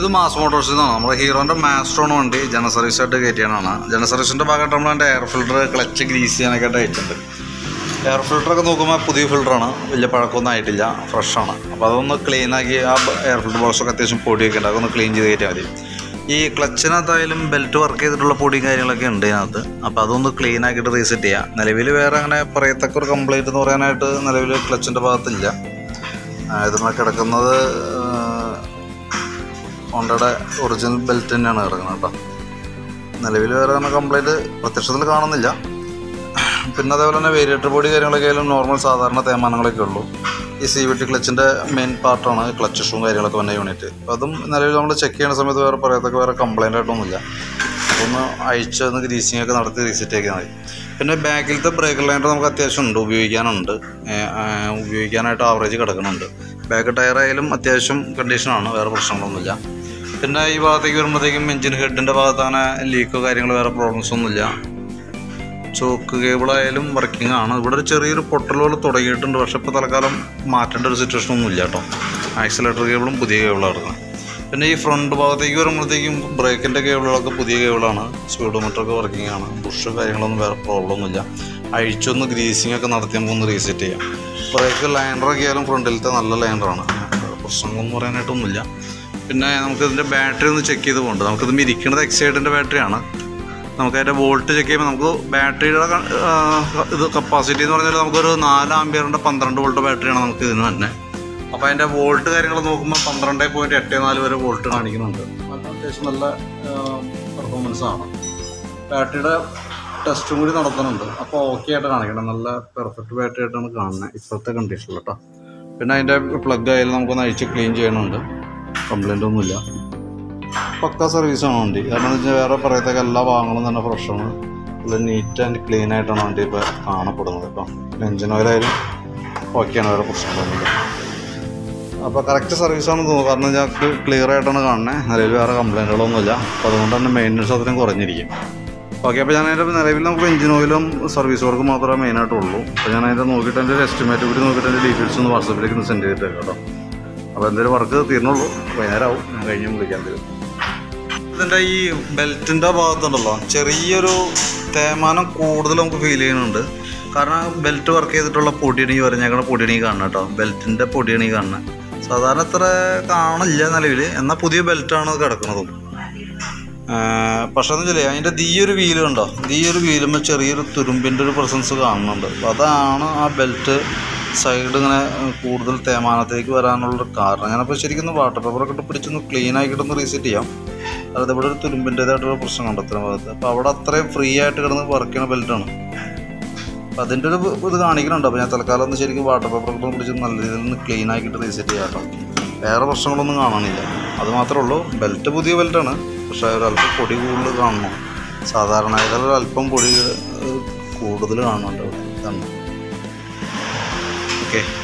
ഇത് മാസ് മോട്ടോഴ്സിൽ നിന്നാണ്. നമ്മുടെ ഹീറോൻ്റെ മാസ്ട്രോൺ വണ്ടി ജനറൽ സർവീസായിട്ട് കയറ്റിയാണ്. ജനറൽ സർവീസിൻ്റെ ഭാഗമായിട്ട് നമ്മൾ അതിൻ്റെ എയർ ഫിൽറ്റർ ക്ലച്ച് ഗ്രീസ് ചെയ്യാനൊക്കെ ആയിട്ട് അയച്ചിട്ടുണ്ട്. എയർ ഫിൽറ്ററൊക്കെ നോക്കുമ്പോൾ പുതിയ ഫിൽറ്ററാണ്, വലിയ പഴക്കമൊന്നും ആയിട്ടില്ല, ഫ്രഷാണ്. അപ്പോൾ അതൊന്ന് ക്ലീനാക്കി ആ എയർ ഫിൽറ്റർ ബോക്സൊക്കെ അത്യാവശ്യം പൊടിയൊക്കെ ഉണ്ട്, അതൊന്ന് ക്ലീൻ ചെയ്ത് കയറ്റിയാൽ മതി. ഈ ക്ലച്ചിനകത്തായാലും ബെൽറ്റ് വർക്ക് ചെയ്തിട്ടുള്ള പൊടിയും കാര്യങ്ങളൊക്കെ ഉണ്ട് ഇതിനകത്ത്. അപ്പോൾ അതൊന്ന് ക്ലീൻ ആക്കിയിട്ട് റീസെറ്റ് ചെയ്യാം. നിലവിൽ വേറെ അങ്ങനെ പറയത്തക്ക ഒരു കംപ്ലൈൻറ്റ് എന്ന് പറയാനായിട്ട് നിലവിൽ ക്ലച്ചിൻ്റെ ഭാഗത്തില്ല. ഇതിന്മേൽ കിടക്കുന്നത് ഹോണ്ടയുടെ ഒറിജിനൽ ബെൽറ്റ് തന്നെയാണ് കിടക്കുന്നത് കേട്ടോ. നിലവിൽ വേറെ അങ്ങനെ കംപ്ലൈൻറ്റ് പ്രത്യക്ഷത്തിൽ കാണുന്നില്ല. പിന്നെ അതേപോലെ തന്നെ വേരിയേറ്റർ ബോഡി കാര്യങ്ങളൊക്കെ ആയാലും നോർമൽ സാധാരണ തേയ്മാനങ്ങളൊക്കെ ഉള്ളൂ. ഈ CVT ക്ലച്ചിൻ്റെ മെയിൻ പാർട്ടാണ് ക്ലച്ച് ഷൂവും കാര്യങ്ങളൊക്കെ വന്ന യൂണിറ്റ്. അപ്പോൾ അതും നിലവിൽ നമ്മൾ ചെക്ക് ചെയ്യുന്ന സമയത്ത് വേറെ പറയത്തൊക്കെ വേറെ കംപ്ലൈൻ്റ് ആയിട്ടൊന്നുമില്ല. അതൊന്ന് അഴിച്ചൊന്ന് ഗ്രീസിങ് ഒക്കെ നടത്തി റീസെറ്റ് ആക്കിയാൽ മതി. പിന്നെ ബാക്കിലത്തെ ബ്രേക്ക് ലൈനർ നമുക്ക് അത്യാവശ്യം ഉണ്ട്, ഉപയോഗിക്കാനായിട്ട് ആവറേജ് കിടക്കുന്നുണ്ട്. ബാക്ക് ടയറായാലും അത്യാവശ്യം കണ്ടീഷനാണ്, വേറെ പ്രശ്നങ്ങളൊന്നുമില്ല. പിന്നെ ഈ ഭാഗത്തേക്ക് വരുമ്പോഴത്തേക്കും എഞ്ചിൻ ഹെഡിൻ്റെ ഭാഗത്ത് അങ്ങനെ ലീക്കോ കാര്യങ്ങളോ വേറെ പ്രോബ്ലംസ് ഒന്നുമില്ല. ചോക്ക് കേബിളായാലും വർക്കിംഗ് ആണ്. ഇവിടെ ഒരു ചെറിയൊരു പൊട്ടൽ പോലെ തുടങ്ങിയിട്ടുണ്ട്, പക്ഷേ ഇപ്പോൾ തൽക്കാലം മാറ്റേണ്ട ഒരു സിറ്റുവേഷൻ ഒന്നും ഇല്ല കേട്ടോ. ആക്സിലേറ്റർ കേബിളും പുതിയ കേബിളാണ് എടുക്കുന്നത്. പിന്നെ ഈ ഫ്രണ്ട് ഭാഗത്തേക്ക് വരുമ്പോഴത്തേക്കും ബ്രേക്കിൻ്റെ കേബിളുകളൊക്കെ പുതിയ കേബിളാണ്. സ്പീഡോമീറ്ററൊക്കെ വർക്കിംഗ് ആണ്. ബുഷ് കാര്യങ്ങളൊന്നും വേറെ പ്രോബ്ലം ഒന്നുമില്ല. അഴിച്ചൊന്ന് ഗ്രീസിങ് ഒക്കെ നടത്തി നമുക്ക് റീസെറ്റ് ചെയ്യാം. ബ്രേക്ക് ലൈനറൊക്കെ ആയാലും ഫ്രണ്ടിലത്തെ നല്ല ലൈനറാണ്, പ്രശ്നങ്ങളൊന്നും പറയാനായിട്ടൊന്നുമില്ല. പിന്നെ നമുക്കിതിൻ്റെ ബാറ്ററി ഒന്ന് ചെക്ക് ചെയ്ത് പോകുന്നുണ്ട്. നമുക്കിത് ഇരിക്കുന്നത് എക്സൈഡിൻ്റെ ബാറ്ററിയാണ്. നമുക്ക് അതിൻ്റെ വോൾട്ട് ചെക്ക് ചെയ്യുമ്പോൾ നമുക്ക് ബാറ്ററിയുടെ ഇത് കപ്പാസിറ്റി എന്ന് പറഞ്ഞാൽ നമുക്കൊരു 4 ആമ്പിയറിൻ്റെ 12 വോൾട്ട് ബാറ്ററിയാണ് നമുക്ക് ഇതിന് തന്നെ. അപ്പോൾ അതിൻ്റെ വോൾട്ട് കാര്യങ്ങൾ നോക്കുമ്പോൾ 12.84 വരെ വോൾട്ട് കാണിക്കുന്നുണ്ട്. അത്യാവശ്യം നല്ല പെർഫോമൻസാണ്. ബാറ്ററിയുടെ ടെസ്റ്റും കൂടി നടത്തുന്നുണ്ട്. അപ്പോൾ ഓക്കെ ആയിട്ട് കാണിക്കണം, നല്ല പെർഫെക്റ്റ് ബാറ്ററി ആയിട്ടാണ് കാണുന്നത് ഇപ്പോഴത്തെ കണ്ടീഷനിൽ കേട്ടോ. പിന്നെ അതിൻ്റെ പ്ലഗ് ആയാലും നമുക്കൊന്ന് അഴിച്ച് ക്ലീൻ ചെയ്യണമുണ്ട്, കംപ്ലൈൻ്റ് ഒന്നുമില്ല. പക്ക സർവീസാണ് വണ്ടി. കാരണം എന്ന് വെച്ചാൽ വേറെ പറയത്തേക്ക് എല്ലാ ഭാഗങ്ങളും തന്നെ ഫ്രഷാണ്, നല്ല നീറ്റ് ആൻഡ് ക്ലീൻ ആയിട്ടാണ് വണ്ടി ഇപ്പോൾ കാണപ്പെടുന്നത് കേട്ടോ. പിന്നെ എഞ്ചിൻ ഓയിലായാലും ഓക്കെയാണ്, വേറെ പ്രശ്നങ്ങളൊന്നുമില്ല. അപ്പോൾ കറക്റ്റ് സർവീസാണെന്ന് തോന്നുന്നു. കാരണം ഞങ്ങൾക്ക് ക്ലിയർ ആയിട്ടാണ് കാണുന്നത്, നിലവിൽ വേറെ കംപ്ലൈൻറ്റുകളൊന്നുമില്ല. അപ്പോൾ അതുകൊണ്ട് തന്നെ മെയിൻ്റനൻസ് അത്രയും കുറഞ്ഞിരിക്കും. ഓക്കെ, അപ്പോൾ ഞാൻ അതിൻ്റെ നിലവിൽ നമുക്ക് എഞ്ചിൻ ഓയിലും സർവീസ് വർക്ക് മാത്രമേ മെയിനായിട്ടുള്ളൂ. അപ്പോൾ ഞാൻ അതിൻ്റെ നോക്കിയിട്ട് എൻ്റെ ഒരു എസ്റ്റിമേറ്റ് കൂടി നോക്കിയിട്ട് എൻ്റെ ഡീറ്റെയിൽസ് ഒന്ന് വാട്സപ്പിലേക്ക് ഒന്ന് സെൻഡ് ചെയ്തിട്ടേക്കാം കേട്ടോ. അപ്പോൾ എന്തെങ്കിലും വർക്ക് തീർന്നുള്ളൂ, വൈകുന്നേരമാവും, ഞാൻ കഴിഞ്ഞ് വിളിക്കാൻ തരും. ഇതിൻ്റെ ഈ ബെൽറ്റിൻ്റെ ഭാഗത്തുണ്ടല്ലോ ചെറിയൊരു തേയ്മാനം കൂടുതൽ നമുക്ക് ഫീൽ ചെയ്യുന്നുണ്ട്. കാരണം ബെൽറ്റ് വർക്ക് ചെയ്തിട്ടുള്ള പൊടിയാണ് ഈ പറഞ്ഞേക്കണ പൊടിയാണ് ഈ കാണുന്നത് കേട്ടോ. ബെൽറ്റിൻ്റെ പൊടിയാണ് ഈ കാണുന്നത്. സാധാരണ ഇത്ര കാണില്ല നിലവിൽ, എന്നാൽ പുതിയ ബെൽറ്റാണ് കിടക്കുന്നതും. പക്ഷേ എന്ന് വെച്ചാൽ അതിൻ്റെ ഒരു വീല് കണ്ടോ, ഒരു വീലുമ്പോൾ ചെറിയൊരു തുരുമ്പിൻ്റെ ഒരു പ്രസൻസ് കാണുന്നുണ്ട്. അപ്പോൾ അതാണ് ആ ബെൽറ്റ് സൈഡ് ഇങ്ങനെ കൂടുതൽ തേയ്മാനത്തേക്ക് വരാനുള്ളൊരു കാരണം. ഞാനപ്പോൾ ശരിക്കും വാട്ടർ പേപ്പറൊക്കെ ഇട്ട് പിടിച്ചൊന്ന് ക്ലീൻ ആക്കിയിട്ടൊന്ന് റീസെറ്റ് ചെയ്യാം. അതായത് ഇവിടെ ഒരു തുരുമ്പിൻ്റേതായിട്ടൊരു പ്രശ്നം കണ്ടു അത്ര ഭാഗത്ത്. അപ്പോൾ അവിടെ അത്രയും ഫ്രീ ആയിട്ട് കിടന്ന് വർക്ക് ചെയ്യുന്ന ബെൽറ്റാണ്. അപ്പോൾ അതിൻ്റെ ഒരു ഇത് കാണിക്കുന്നുണ്ട്. അപ്പോൾ ഞാൻ തൽക്കാലം ഒന്ന് ശരിക്കും വാട്ടർ പേപ്പറൊക്കെ പിടിച്ച് നല്ല രീതിയിൽ ഒന്ന് ക്ലീൻ ആക്കിയിട്ട് റീസെറ്റ് ചെയ്യാം കേട്ടോ. വേറെ പ്രശ്നങ്ങളൊന്നും കാണാനില്ല, അത് മാത്രമേ ഉള്ളൂ. ബെൽറ്റ് പുതിയ ബെൽറ്റാണ്, പക്ഷേ ഒരല്പം പൊടി കൂടുതൽ കാണണം. സാധാരണ ഒരല്പം പൊടി കൂടുതൽ കാണുന്നുണ്ട്. ഇതാണ് ഓക്കെ.